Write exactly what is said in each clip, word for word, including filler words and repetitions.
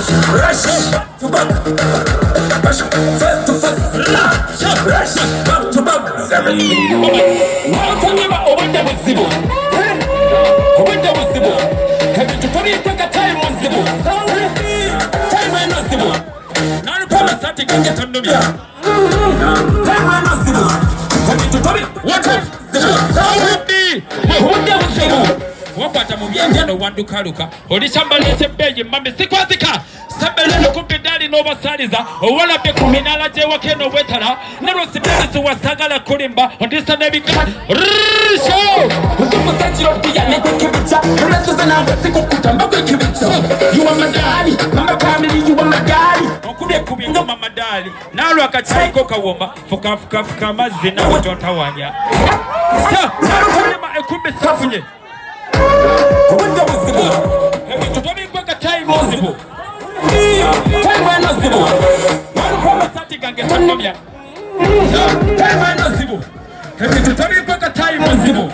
rush to back, rush first to first, rush back to back. Now tell me about what that was Zibo. What that was Zibo. Have you to put it take a time on Zibo? Time on Zibo. Now the problem started to get on the media. Time on Zibo. Have you to put it? What was Zibo? What that was Zibo? Wapata mubyanja no wanduka luka olishamba lese beje mambe sikwazika sabele no kupedali no basaliza owala be kuminala je wakeno wetala nero sibisi wasagala kulimba ondisa nebika risho usimusachiro pia nekibicha unasuza na sikukuta mbako kibicha you are my daddy mama family you are my daddy okubye kubye ngoma madali nalo akachiko kawomba fuka fuka fuka mazina wototawanya so nalo kulima ekumbe safunye. What that was Zibo? Have you to me back a time on Zibo? Time on Zibo. One promise that you can get on them yet. Time on Zibo. Have you to me back a time on Zibo?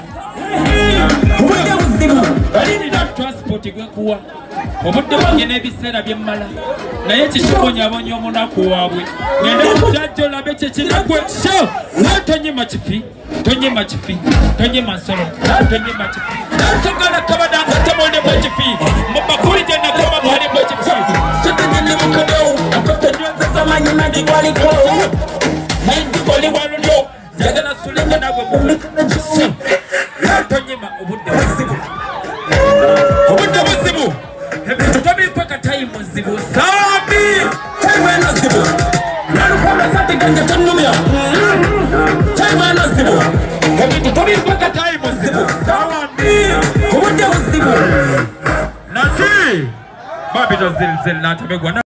What that was Zibo? I didn't have transport to go. Obude bwangene bisera byemmala naye kishiponya abonye omunaku waabwe ngende kujajjola beche kinagwe sho natonyima kifi tonyima kifi tonyima nsolo tonyima kifi natogala kabadanga tamonde bwe kifi mubakuli je nakoma mwali bwe kifi sitanyene mukadeo akotonyoza zamanyi nandi kwali ko nandi kwali walundo jagana sulenga nagwe bwe natonyima obude bwesibu obude bwesibu. Tobi paka time Zibo Sabi time na Zibo nanu kwa sati ganja tanumia time na Zibo tobi paka time Zibo Sabi kuja Zibo nasi babi to zil zil na tabegwa.